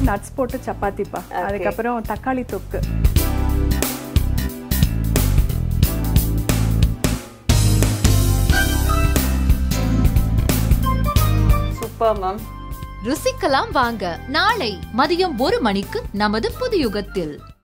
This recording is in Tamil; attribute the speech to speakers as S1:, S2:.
S1: நட்ஸ் போட்டு சப்பாத்திப்பா. அதுக்கப்புறம் தக்காளி தொக்கு.
S2: Super ma'am.
S3: ருசிக்கலாம் வாங்க. நாளை மதியம் 1 மணிக்கு நமது புது யுகத்தில்.